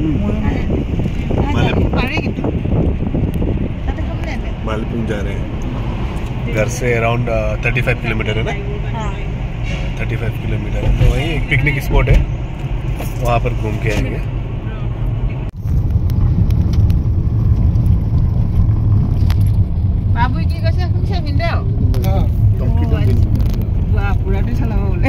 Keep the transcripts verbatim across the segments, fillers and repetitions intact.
मालेपुंग जा रहे हैं घर से अराउंड पैंतीस किलोमीटर है ना पैंतीस किलोमीटर है तो वहीं एक पिकनिक स्पॉट है वहाँ पर घूम के आएंगे बाबू की कैसे हम से मिलते हो हां तुम किधर दिन वाह पूरा दिन चला बोले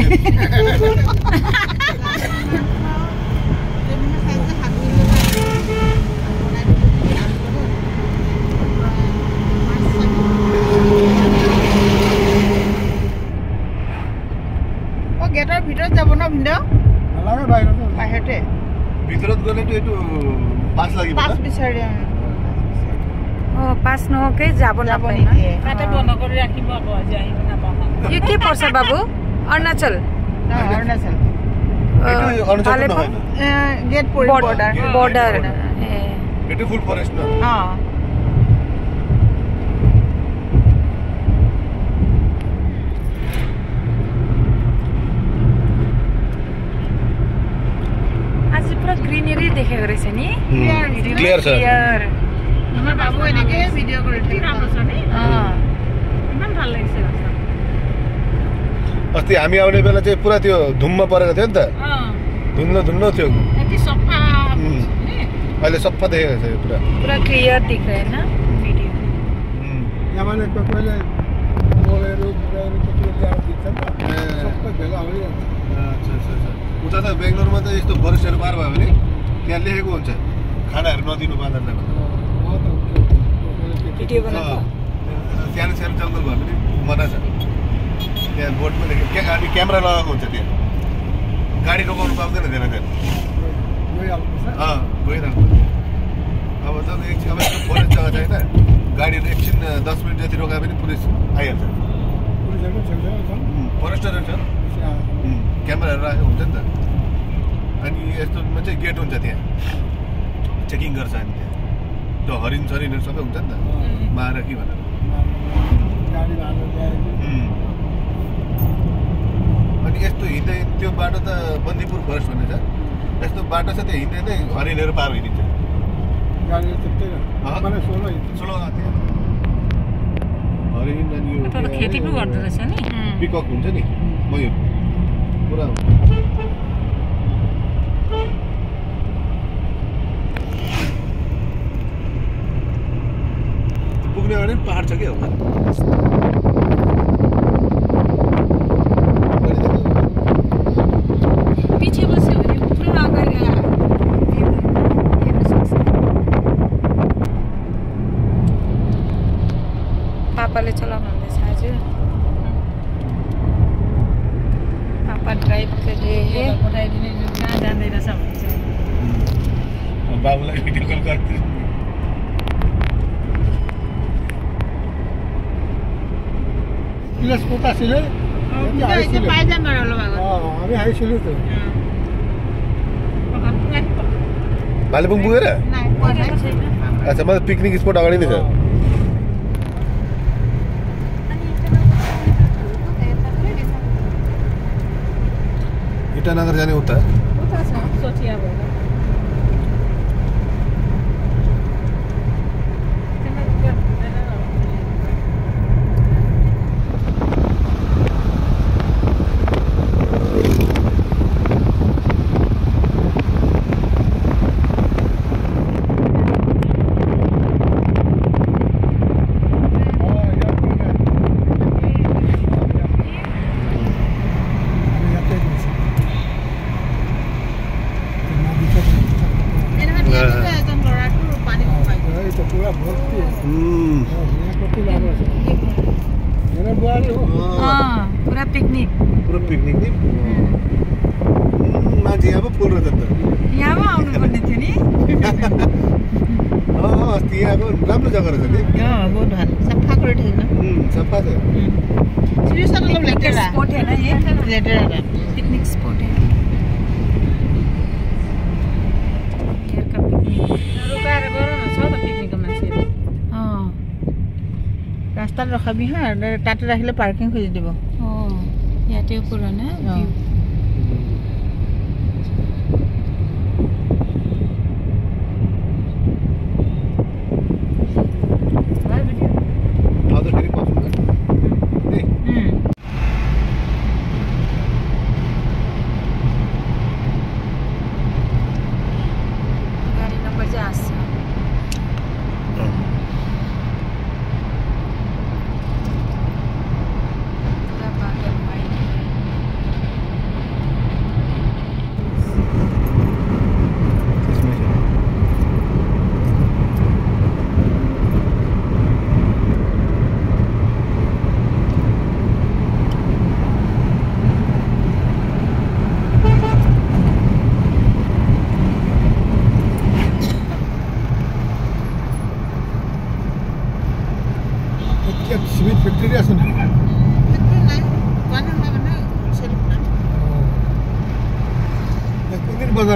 गेटर ভিতৰত যাব না ভিন্দ নালাগে বাহিৰত বাহিৰতে ভিতৰত গলে তো এটো পাস লাগিব পাস বিচাৰি ओ पास नहोकै যাব না পাই না কাটে বন্ধ কৰি ৰাখিব আকৌ যাই না পাহ यो के पर्छ बाबु अरुणाचल अरुणाचल एটো अरुणाचल নহয় না गेट बॉर्डर बॉर्डर एটো फुल फॉरेस्ट ना हां ग्रीनरी देखेको रहेछ नि क्लियर छ क्लियर हाम्रो बाबु एनेके भिडियो गरेको राम्रो छ नि अ एकदम ভাল लाग्छ अस्ति हामी आउने बेला चाहिँ पुरा त्यो धुम्म परेको थियो नि त अ धुम्न धुम्न थियो यति सफा नि अहिले सफा देखेको छ पुरा पुरा क्लियर दिख रहा है ना वीडियो यहाँ माने कोहीले बोलेरो बुढाहरू कति ल्याएर दिन्छ नि त सबै भेला हो नि अच्छा अच्छा उता त बेंगलोरमा त यस्तो फरेस्टहरु पार भयो भने त्यहाँ लेखेको हुन्छ खानाहरु नदिनु बाँदरलाई भिडियो बनाएको सानो सानो जंगल भयो भने मना छ त्यहाँ बोर्डमा लेखेको के गाडी क्यामेरा लगाएको हुन्छ त्यहाँ गाडी रोकाउनु पाउँदैन त्यहाँ त्यहाँ गइहाल्नुपर्छ अ गइराख्नु अब त एक अब फरेस्ट जग्गा छ हैन गाडीहरु एकछिन दस मिनेट जति रोकाए पनि पुलिस आइहाल्छ पुलिसहरु छेउछाउ छन् फरेस्टरहरु छन् क्यामेराहरु राखेको हुन्छ नि त अनि यस्तोमा चाहिँ गेट हुन्छ त्यहाँ चेकिङ गर्छ अनि त्यहाँ त्यो हरिण सरिनहरु सबै हुन्छ नि त मार कि भनेर गाडी हाल्नु ल्याएको अनि यस्तो हिँड्दै त्यो बाटो त बन्दीपुर फरेस्ट भन्ने छ यस्तो बाटो छ त्यो हिँड्दै नै हरिणहरु पार भइदिन्छ गाडी त्यतै माने सोलो सोलो थियो हरिण अनि यो त खेती पो गर्दै रहेछ नि पिकक हुन्छ नि मयूर पुरा पुग्ने भने पहाड छ के हो पछि बस्यो भने पुरा अगाडि हेर्न सक्छ पापाले चलाउनु हुँदैछ आज पापा ड्राइभ गरे पठाइदिने कहाँ जाँदै रहेछ भन्छ बाबुलाई भिडियो कल गर्छु प्लस पोटासिले त्यो पाइजामा होला बाबु अ हामी आइसल्यु त भालेपुङ पुगेर नाइ पर्दैन अच्छा म पिकनिक स्पट अगाडि नै छ इटानगर जाने उता उता छ सोचिया भएर पुरा पिकनिक पुरा पिकनिक नि मान्छे यहाँ पो फुल रहेछ त यहाँ पो आउनु पर्ने थियो नि अँ अस्ति यहाँको राम्रो जग्गा रहेछ नि अँ बहुत ভাল सफा করে ঠিক না सफा छ सिरियसली मतलब लेटेरा स्पॉट है ना ये लेटेरा पिकनिक स्पॉट है यहाँ का पिकनिक रुकाएर गर न छ त पिकनिकको मान्छेहरु अँ रास्तामा रखाबी हा टाटा राखिले पार्किङ खोजि দিব ओ यहाँ त्यो पुरानो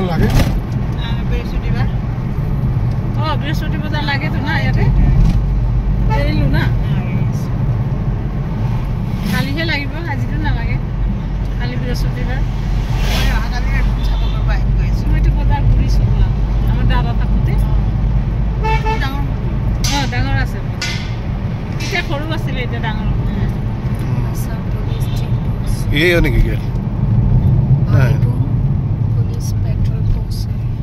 লাগে বৃহস্পতিবাৰ অ বৃহস্পতিবাৰ লাগে তো না ইয়াতে এৰিলো না কালিহে লাগিব আজিতো নালাগে কালি বৃহস্পতিবাৰ মইতো বজাৰ ঘূৰিছোঁ আমাৰ দাদা থাকোঁতে ডাঙৰ অঁ ডাঙৰ আছে এতিয়া সৰু আছিলে এতিয়া ডাঙৰ ये होने की क्या पुलिस पेट्रोल पोस्ट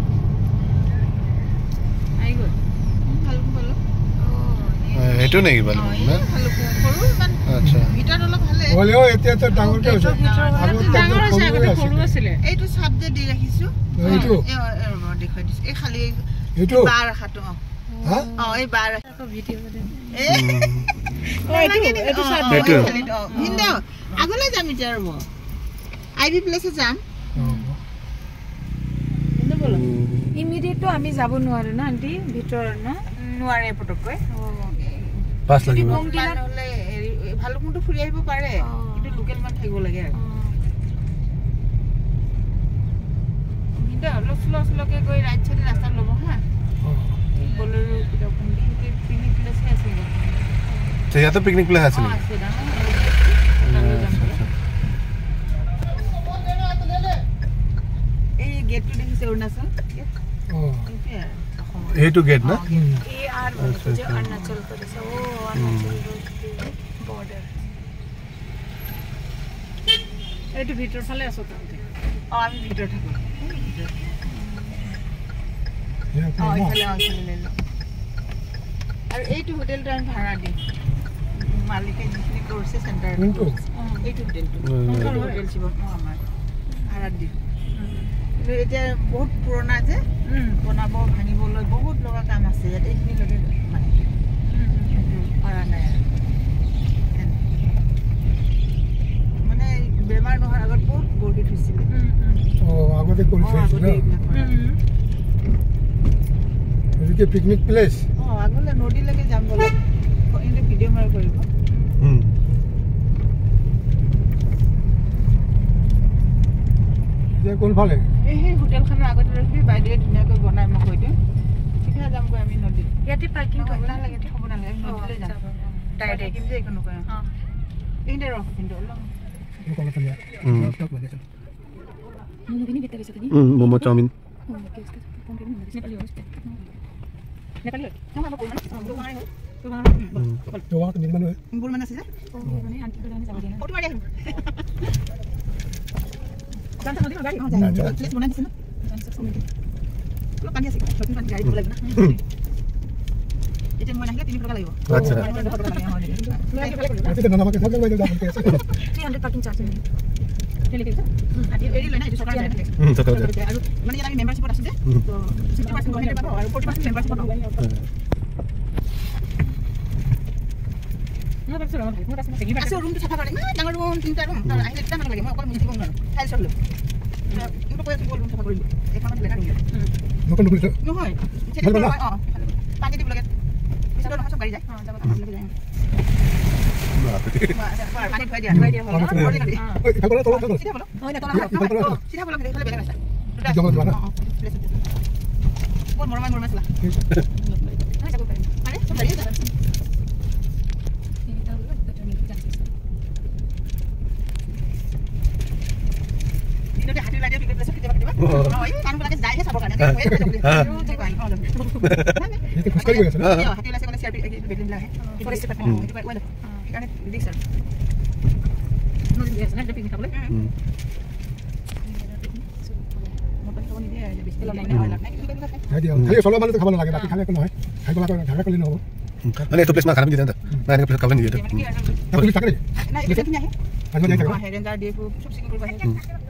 आई गो ভালকো বলো এটো নেকি ভালো না ভালকো সৰু ইমান আচ্ছা ভিতৰত অলপ ভালে হলেও এতিয়া তো ডাঙৰকে হৈছে ডাঙৰ আছে আগতে সৰু আছিলে এইটো চাবজেক্ট দি ৰাখিছো এইটো দেখুৱাই দিছো এই খালি এইটো বাৰ ৰাখাটো হা অ এই বাৰ আকৌ ভিডিঅ' দে এ এইটো এইটো চাই এইটো ভিন্দা আগলৈ যাম এতিয়া ৰব আইবি প্লেছে যাম কিন্তু বলো ইমিডিয়েটলি আমি যাব নোৱাৰো না আন্টি ভিতৰ না নোৱাৰে পটকৈ পাঁচ লাগিব নহলে ভালুকমুটো ফুৰি আহিব পাৰে কিন্তু লোকেল মান থাকিব লাগে আৰু ভিন্দা অলপ স্লো স্লোকে গৈ ৰাইট সাইডে ৰাস্তা ল'ব হা বলেৰো কিটা কোনটি পিকনিক প্লেছ আছে তো ইয়াতে পিকনিক প্লেস আছে আছে না এই গেটটো দেখিছে অৰুণাচল এইটো গেট না ए आर जो अरुणाचल प्रदेश ओ अरुणाचल बॉर्डर এইটো ভিতৰ ফালে আছো তাতে অ আমি ভিতৰত থাকো অ ইফালে আছিলে আৰু এইটো হোটেলটো আমি ভাড়া দিম মালিকে যিখিনি কৰিছে চেণ্টাৰ এইটো হোটেলটো হোটেল চিব আমাৰ ভাড়া দিম এতিয়া বহুত পুৰণা যে বনাব ভাঙিবলৈ বহুত লগা কাম আছে ইয়াত এইখিনি লগে মানে ভাড়া নাই মানে বেমাৰ নোহোৱাৰ আগত বহুত গঢ়ি থৈছিলে ও আগতে কৰি থৈছিল না এদিকে পিকনিক প্লেস অ আগলে নদীলৈকে যাম বলক এনে ভিডিঅ' মাৰ কৰিব হুম যে কোন ফালে এই সেই হোটেলখনৰ আগত ৰখি বাইদেৱে ধুনীয়াকৈ বনাই মই কৈ দিম চিধা যামগৈ আমি নদীত ইয়াতে পাৰ্কিং হ'ব কৰিব নালাগে হ'ব নালাগে নদীলৈ যাম ডাইৰেক্ট কিন্তু একো নকয় हां এইখিনিতে ৰখ কিন্তু অলপ কোন ফালে হুম मोमो पनि भित्र रहेछ नि হুম মোমো চাউমিন नेपाली हो नेपाली हो নহয় হ'ব মানে তোমাৰ তো ওয়াক নির্মাণ হয় বুল মানে আছে যে ओ भने आन्टी को जाने যাব दिनु ফটো মাৰি আহিম जान्छ नदी गाडी অ যাই প্লেস বনাই দিছে না অলপ পানী আছে নতুন পানী গাড়ী দিব লাগিব না এতিয়া মই নাহিলে তিনি টকা লাগিব আচ্ছা আচ্ছা না আমাকে থাকলে বাইরে যাবেন কেসে three hundred পার্কিং চার্জ নেই তেলে কেছে আদি এৰি লৈ না এইটো চৰকাৰ যায় হুম তো তো আৰু মানে ইয়াত আমি মেম্বাৰশ্বিপত আছো যে তো fifty percent গভৰ্ণমেণ্টে পাব আৰু forty percent মেম্বাৰশ্বিপত পাব মই ভাবিছো ৰম মই আছে নেকি আছে ৰুমটো চাফা কৰে না ডাঙৰ ৰুম তিনটা ৰুম তাৰ আহিলে কিমান লাগে মই অকল মুজি দিব নোৱাৰো ফাইল চলো কিন্তু পইচা দিব ৰুম চাফা কৰিলো এখন মান লেখা ৰুম নকন নকন নহয় সেইটো নহয় অ পানী দিব লাগে পিছত নহয় সব গাড়ী যায় অ যাব লাগে যায় পানী থৈ দিয়া থৈ দিয়া হ'ল ওই কাপড় তোলা তোলা চিধা বলো হয় না তোলা চিধা বলো দেখলে বেলেগ আছে জমা দিবা না বহুত মৰমাই মৰমাই চলা হয় যাব পাৰি আৰে সব গাড়ী যায় ইনতে হাতি লাগে পিকনিক প্লেস কেতিয়াবা কেতিয়াবা হয় মানুহ বিলাকে যায়হে চাবৰ কাৰণে এই তো খুশকারি হয়ে আছে না হাতি লাগে মানে সিআরপি বেলিন লাগে ফরেস্ট ডিপার্টমেন্ট এটা ওয়েল এখানে দিক স্যার নদী আছে না পিকনিক খাবলে হুম মোবাইল ফোন দিয়ে বেশি লাগে না হয় লাগে হ্যাঁ দিও খালি সলো মানে তো খাবার লাগে বাকি খালে কোনো হয় খাই গলা করে ঢাকা করলে না হবে মানে তো প্লেস মা খারাপ দিতে না না এনে প্লেস কাবলে দিতে তাহলে টাকা রে না এটা কি আহে আজ যাই থাকো হ্যাঁ রেঞ্জার দিয়ে সব সিকিউর করবা হে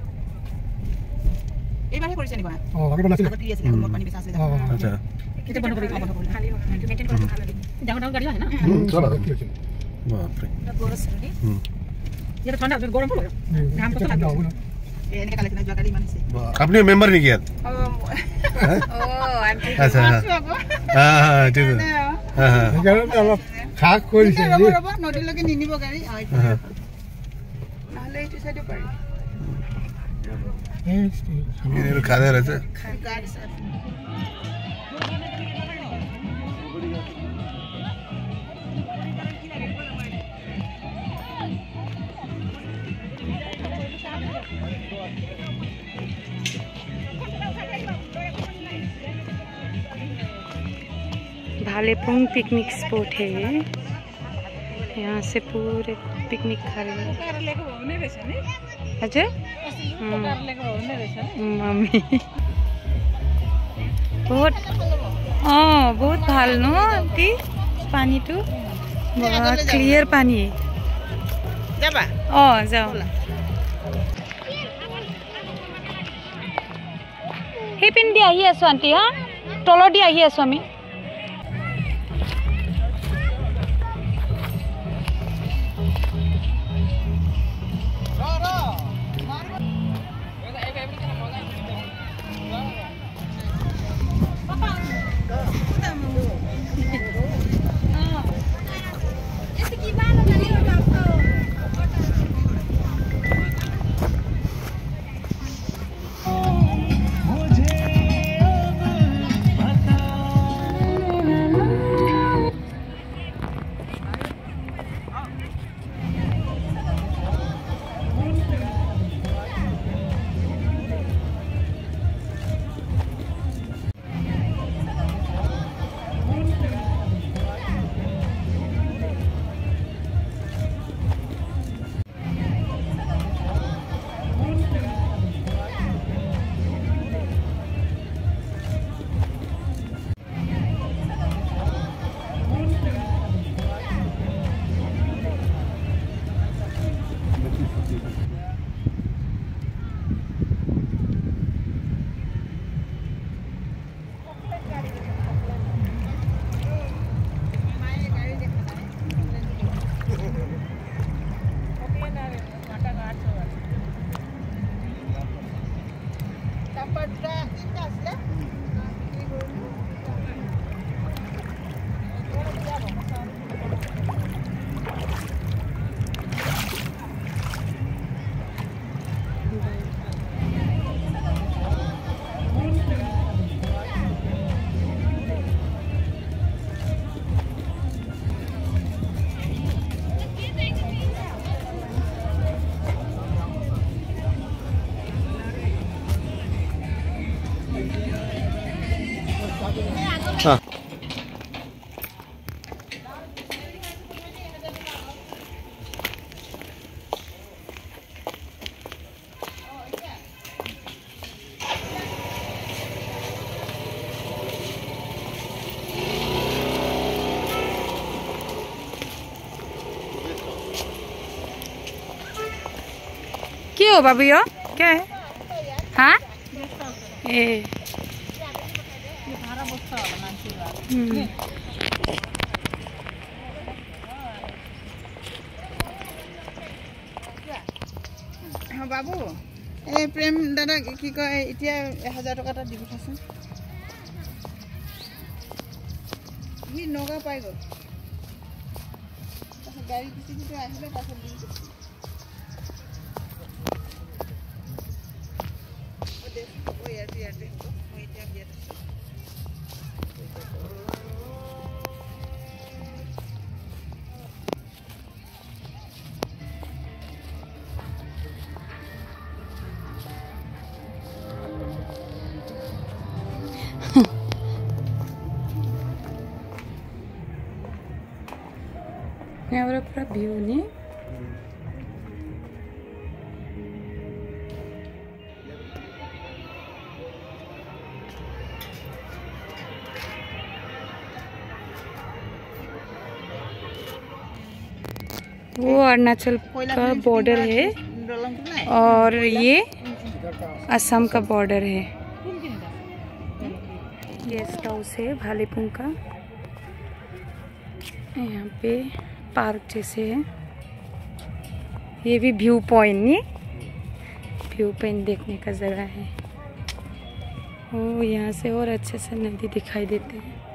এইবারে কৰিছে নিবা ও আগে বানাছিল আগত আছে মত পানী বেচা আছে আচ্ছা কেতিয়া বন্ধ কৰি বন্ধ কৰি খালি মেইনটেইন কৰি খালি ডাঙৰ ডাঙৰ গাড়ী হয় না হুম চলো বাপ রে গোরস রে হুম এটা ঠান্ডা গরম পড়ে ঘাম কত লাগে এনেকে কালে যোৱা কালি মানিছে আপনি মেম্বার নি কিয়া ও আই এম আচ্ছা হ্যাঁ হ্যাঁ ঠিক আছে হ্যাঁ হ্যাঁ এখানে অলপ খাক কইছে ৰব ৰব নদীলৈকে নিনিব গাড়ী হ্যাঁ নহলে এইটো সাইডে পাৰি यिनीहरू खाँदै रहेछ। भालेपुंग पिकनिक स्पॉट है ये। यहाँ से पूरे पिकनिक खा रहे हैं। अच्छा मम्मी बहुत हाँ बहुत ভাল न ती पानी तो बहुत क्लियर पानी जाबा अ जाओ हे पिन দি আহি আছো আন্টি হা তল দি আহি আছো আমি क्या हो बाबू यो क्या है हाँ ए हाँ बाबू ए प्रेम दादा की कय इतिया एक हजार टका ता दिबि खासुन हि नगा पाइ गल तासे गाड़ी किसी तो आइले तासे दिन ओ देख ओ यार यार देखो ओ इतिया बिया यहाँ पूरा भ्यू नहीं वो अरुणाचल का बॉर्डर है और ये असम का बॉर्डर है। गेस्ट हाउस है भालेपुंग का। यहाँ पे पार्क जैसे है। ये भी व्यू पॉइंट नहीं व्यू पॉइंट देखने का जगह है। ओ यहाँ से और अच्छे से नदी दिखाई देते हैं।